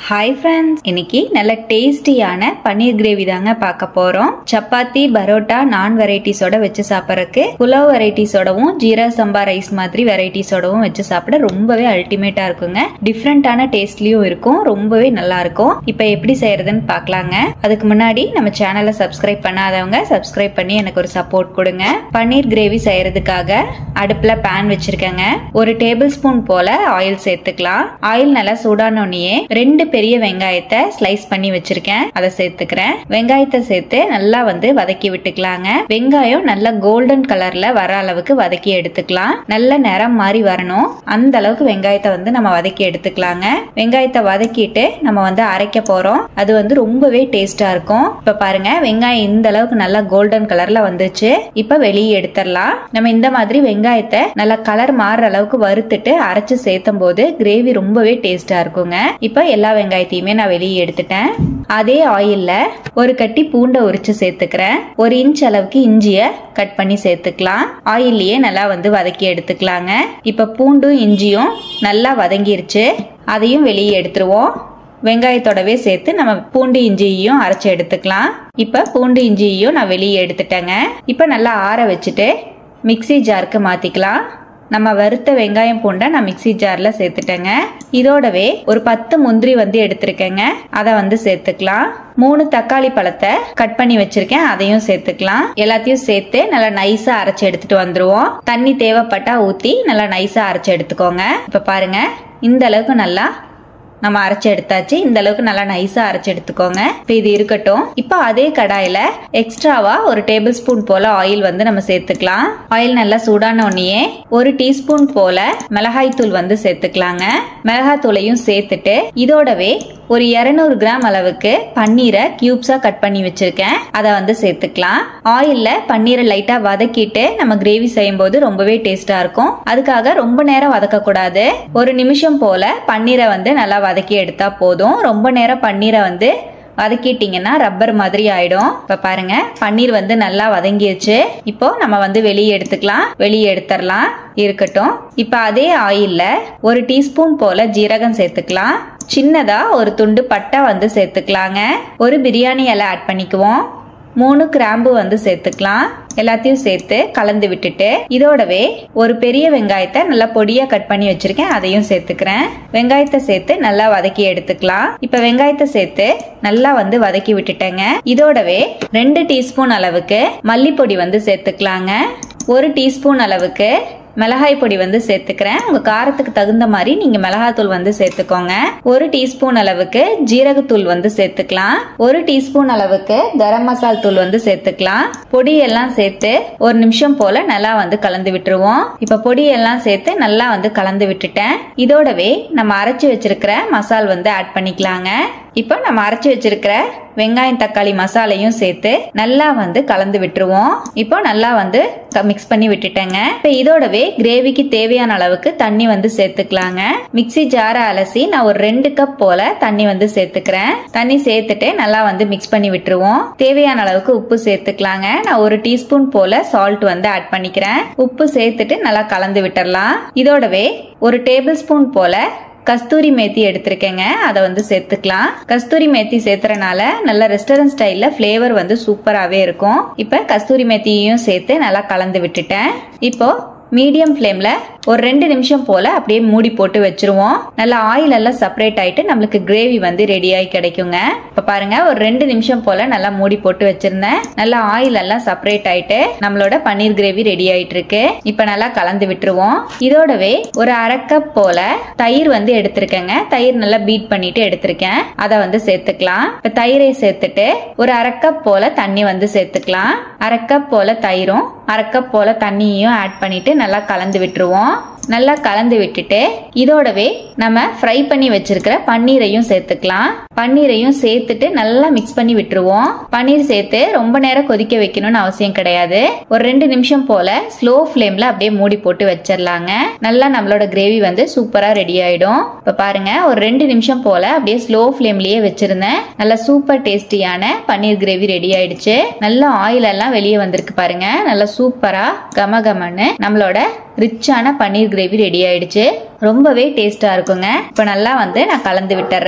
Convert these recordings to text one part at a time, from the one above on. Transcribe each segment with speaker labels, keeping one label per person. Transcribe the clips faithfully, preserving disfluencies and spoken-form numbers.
Speaker 1: Hi friends இன்னைக்கு நல்ல டேஸ்டியான பன்னீர் கிரேவி தாங்க பார்க்க போறோம். சப்பாத்தி பரோட்டா நான் வெரைட்டிஸோட வச்சு சாப்பிடறதுக்கு புலாவ் வெரைட்டிஸோடவும் ஜீரா சம்பா ரைஸ் மாதிரி வெரைட்டிஸோடவும் வச்சு சாப்பிட ரொம்பவே அல்டிமேட்டா இருக்குங்க. டிஃபரெண்டான டேஸ்ட்லயும் இருக்கும், ரொம்பவே நல்லா இருக்கும். இப்போ எப்படி செய்யறதுன்னு பார்க்கலாங்க. அதுக்கு முன்னாடி நம்ம சேனலை சப்ஸ்கிரைப் பண்ணாதவங்க சப்ஸ்கிரைப் பண்ணி எனக்கு ஒரு சப்போர்ட் கொடுங்க. பன்னீர் கிரேவி செய்யறதுக்காக அடுப்புல பேன் வச்சிருக்கேங்க. ஒரு டேபிள் ஸ்பூன் போல ஆயில் சேர்த்துக்கலாம். ஆயில் நல்லா சூடானோடனே ரெண்டு பெரிய வெங்காயத்தை ஸ்லைஸ் பண்ணி வச்சிருக்கேன், அதை சேர்த்துக்கிறேன். வெங்காயத்தை சேர்த்து நல்லா வந்து வதக்கி விட்டுக்கலாங்க. வெங்காயம் நல்லா கோல்டன் கலர்ல வர அளவுக்கு வதக்கி எடுத்துக்கலாம். நல்ல நிறம் மாறி வரணும், அந்த அளவுக்கு வெங்காயத்தை வந்து நம்ம வதக்கி எடுத்துக்கலாங்க. வெங்காயத்தை வதக்கிட்டு நம்ம வந்து அரைக்க போறோம், அது வந்து ரொம்பவே டேஸ்டா இருக்கும். இப்ப பாருங்க வெங்காயம் இந்த அளவுக்கு நல்லா கோல்டன் கலர்ல வந்துச்சு. இப்ப வெளியே எடுத்துடலாம். நம்ம இந்த மாதிரி வெங்காயத்தை நல்லா கலர் மாறுற அளவுக்கு வறுத்துட்டு அரைச்சு சேர்த்தும் போது கிரேவி ரொம்பவே டேஸ்டா இருக்குங்க. இப்ப எல்லா வெங்காயத்தையுமே நான் வெளியே எடுத்துட்டேன். அதே ஆயில்ல ஒரு கட்டி பூண்டை உரிச்சு சேர்த்துக்கிறேன். ஒரு இன்ச் அளவுக்கு இஞ்சிய கட் பண்ணி சேர்த்துக்கலாம். ஆயில்லயே நல்லா வந்து வதக்கி எடுத்துக்கலாங்க. இப்ப பூண்டும் இஞ்சியும் நல்லா வதங்கிருச்சு, அதையும் வெளியே எடுத்துருவோம். வெங்காயத்தோடவே சேர்த்து நம்ம பூண்டு இஞ்சியையும் அரைச்சு எடுத்துக்கலாம். இப்ப பூண்டு இஞ்சியையும் நான் வெளியே எடுத்துட்டேங்க. இப்ப நல்லா ஆற வச்சுட்டு மிக்சி ஜாருக்கு மாத்திக்கலாம். நம்ம வறுத்த வெங்காயம் பூண்டை நான் மிக்சி ஜார்ல சேர்த்துட்டேங்க. இதோடவே ஒரு பத்து முந்திரி வந்து எடுத்திருக்கேங்க, அதை வந்து சேர்த்துக்கலாம். மூணு தக்காளி பழத்தை கட் பண்ணி வச்சிருக்கேன், அதையும் சேர்த்துக்கலாம். எல்லாத்தையும் சேர்த்து நல்லா நைஸா அரைச்சு எடுத்துட்டு வந்துருவோம். தண்ணி தேவைப்பட்டா ஊத்தி நல்லா நைஸா அரைச்சு எடுத்துக்கோங்க. இப்ப பாருங்க இந்த அளவுக்கு நல்லா நம்ம அரைச்சு எடுத்தாச்சு. இந்த அளவுக்கு நல்லா நைஸா அரைச்சு எடுத்துக்கோங்க. இப்ப இது இருக்கட்டும். இப்ப அதே கடாயில எக்ஸ்ட்ராவா ஒரு டேபிள் ஸ்பூன் போல ஆயில் வந்து நம்ம சேர்த்துக்கலாம். ஆயில் நல்லா சூடான உடனே ஒரு டீஸ்பூன் போல மிளகாய் தூள் வந்து சேர்த்துக்கலாங்க. மிளகாய் தூளையும் சேர்த்துட்டு இதோடவே ஒரு இருநூறு கிராம் அளவுக்கு பன்னீரை கியூப்ஸா கட் பண்ணி வச்சிருக்கேன், அதை வந்து சேர்த்துக்கலாம். ஆயில்ல பன்னீரை லைட்டா வதக்கிட்டு நம்ம கிரேவி செய்யும் போது ரொம்பவே டேஸ்டா இருக்கும். அதுக்காக ரொம்ப நேரம் வதக்க கூடாது. ஒரு நிமிஷம் போல பன்னீரை வந்து நல்லா வதக்கி எடுத்தா போதும். ரொம்ப நேரம் பன்னீரை வந்து வதக்கிட்டீங்கன்னா ரப்பர் மாதிரி ஆயிடும். இப்ப பாருங்க பன்னீர் வந்து நல்லா வதங்கிடுச்சு. இப்போ நம்ம வந்து வெளியே எடுத்துக்கலாம். வெளியே எடுத்துடலாம், இருக்கட்டும். இப்ப அதே ஆயில்ல ஒரு டீஸ்பூன் போல ஜீரகம் சேர்த்துக்கலாம். சின்னதா ஒரு துண்டு பட்டை வந்து சேர்த்துக்கலாங்க. ஒரு பிரியாணி இலை ஆட் பண்ணிக்குவோம். மூணு கிராம்பு வந்து சேர்த்துக்கலாம். எல்லாத்தையும் சேர்த்து கலந்து விட்டுட்டு இதோடவே ஒரு பெரிய வெங்காயத்தை நல்லா பொடியா கட் பண்ணி வச்சிருக்கேன், அதையும் சேர்த்துக்கிறேன். வெங்காயத்தை சேர்த்து நல்லா வதக்கி எடுத்துக்கலாம். இப்ப வெங்காயத்தை சேர்த்து நல்லா வந்து வதக்கி விட்டுட்டேங்க. இதோடவே ரெண்டு டீஸ்பூன் அளவுக்கு மல்லிப்பொடி வந்து சேர்த்துக்கலாங்க. ஒரு டீஸ்பூன் அளவுக்கு மிளகாய் பொடி வந்து சேர்த்துக்கிறேன். உங்க காரத்துக்கு தகுந்த மாதிரி நீங்க மிளகாய் தூள் வந்து சேர்த்துக்கோங்க. ஒரு டீஸ்பூன் அளவுக்கு ஜீரகத்தூள் வந்து சேர்த்துக்கலாம். ஒரு டீஸ்பூன் அளவுக்கு கரம் மசாலா தூள் வந்து சேர்த்துக்கலாம். பொடி எல்லாம் சேர்த்து ஒரு நிமிஷம் போல நல்லா வந்து கலந்து விட்டுருவோம். இப்ப பொடி எல்லாம் சேர்த்து நல்லா வந்து கலந்து விட்டுட்டேன். இதோடவே நம்ம அரைச்சு வச்சிருக்கிற மசால் வந்து ஆட் பண்ணிக்கலாங்க. இப்ப நம்ம அரைச்சு வச்சிருக்கிற வெங்காயம் தக்காளி மசாலையும் சேர்த்து நல்லா வந்து கலந்து விட்டுருவோம். இப்போ நல்லா வந்து மிக்ஸ் பண்ணி விட்டுட்டேங்க. இப்ப இதோடவே கிரேவிக்கு தேவையான அளவுக்கு தண்ணி வந்து சேர்த்துக்கலாங்க. மிக்சி ஜார அலசி நான் ஒரு ரெண்டு கப் போல தண்ணி வந்து சேர்த்துக்கிறேன். தண்ணி சேர்த்துட்டு நல்லா வந்து மிக்ஸ் பண்ணி விட்டுருவோம். தேவையான அளவுக்கு உப்பு சேர்த்துக்கலாங்க. நான் ஒரு டீஸ்பூன் போல சால்ட் வந்து ஆட் பண்ணிக்கிறேன். உப்பு சேர்த்துட்டு நல்லா கலந்து விட்டுறலாம். இதோடவே ஒரு டேபிள் ஸ்பூன் போல கஸ்தூரி மேத்தி எடுத்திருக்கேங்க, அதை வந்து சேர்த்துக்கலாம். கஸ்தூரி மேத்தி சேர்த்துறனால நல்ல ரெஸ்டாரண்ட் ஸ்டைல்ல பிளேவர் வந்து சூப்பராகவே இருக்கும். இப்ப கஸ்தூரி மேத்தியையும் சேர்த்து நல்லா கலந்து விட்டுட்டேன். இப்போ மீடியம் ஃப்ளேம்ல ஒரு ரெண்டு நிமிஷம் போல அப்படியே மூடி போட்டு வச்சிருவோம். நல்லா ஆயில் எல்லாம் செப்பரேட் ஆயிட்டு நம்மளுக்கு கிரேவி வந்து ரெடி ஆகி கிடைக்குங்க. இப்ப பாருங்க ஒரு ரெண்டு நிமிஷம் போல நல்லா மூடி போட்டு வச்சிருந்தேன். நல்லா ஆயில் எல்லாம் செப்பரேட் ஆயிட்டு நம்மளோட பன்னீர் கிரேவி ரெடி ஆயிட்டு இருக்கு. இப்ப நல்லா கலந்து விட்டுருவோம். இதோடவே ஒரு அரை கப் போல தயிர் வந்து எடுத்திருக்கேங்க. தயிர் நல்லா பீட் பண்ணிட்டு எடுத்திருக்கேன், அதை வந்து சேர்த்துக்கலாம். இப்ப தயிரை சேர்த்துட்டு ஒரு அரை கப் போல தண்ணி வந்து சேர்த்துக்கலாம். அரை கப் போல தயிரும் அரை கப் போல தண்ணியையும் ஆட் பண்ணிட்டு நல்லா கலந்து விட்டுருவோம். நல்லா கலந்து விட்டுட்டு இதோடவே நம்ம ஃப்ரை பண்ணி வச்சிருக்கிற பன்னீரையும் சேர்த்துக்கலாம். பன்னீரையும் சேர்த்துட்டு நல்லா மிக்ஸ் பண்ணி விட்டுருவோம். பன்னீர் சேர்த்து ரொம்ப நேரம் கொதிக்க வைக்கணும்னு அவசியம் கிடையாது. ஒரு ரெண்டு நிமிஷம் போல ஸ்லோ ஃப்ளேம்ல அப்படியே மூடி போட்டு வச்சிடலாங்க. நல்லா நம்மளோட கிரேவி வந்து சூப்பரா ரெடி ஆயிடும். இப்ப பாருங்க ஒரு ரெண்டு நிமிஷம் போல அப்படியே ஸ்லோ ஃப்ளேம்லயே வச்சிருந்தேன். நல்லா சூப்பர் டேஸ்டியான பன்னீர் கிரேவி ரெடி ஆயிடுச்சு. நல்லா ஆயில் எல்லாம் வெளியே வந்திருக்கு பாருங்க. நல்லா சூப்பரா கம கமன்னு நம்மளோட ரிச்சான பன்னீர் கிரேவி ரெடி ஆயிடுச்சு. ரொம்பவே டேஸ்டா இருக்குங்க. இப்போ நல்லா வந்து நான் கலந்து விட்டுறேன்.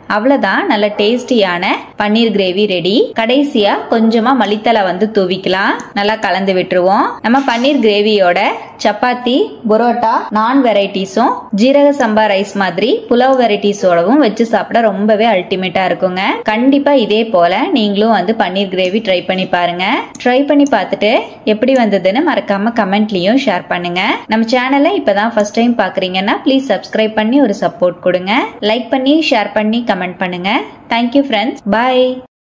Speaker 1: அவ்வளவுதான், நல்ல டேஸ்டியான பன்னீர் கிரேவி ரெடி. கடைசியா கொஞ்சமா மல்லித்தலை வந்து தூவிக்கலாம். நல்லா கலந்து விட்டுருவோம். நம்ம பன்னீர் கிரேவியோட சப்பாத்தி, புரோட்டா, நான் வெரைட்டிஸும் ஜீரக சம்பா ரைஸ் மாதிரி புலாவ் வெரைட்டிஸோடவும் வச்சு சாப்பிட ரொம்பவே அல்டிமேட்டா இருக்குங்க. கண்டிப்பா இதே போல நீங்களும் வந்து பன்னீர் கிரேவி ட்ரை பண்ணி பாருங்க. ட்ரை பண்ணி பார்த்துட்டு எப்படி வந்ததுன்னு மறக்காம கமெண்ட்லயும் ஷேர் பண்ணுங்க. நம்ம சேனலை இப்பதான் ஃபர்ஸ்ட் டைம் பாக்குறீங்கன்னா ப்ளீஸ் சப்ஸ்கிரைப் பண்ணி ஒரு சப்போர்ட் கொடுங்க. லைக் பண்ணி ஷேர் பண்ணி கமெண்ட் பண்ணுங்க. Thank you friends. பை.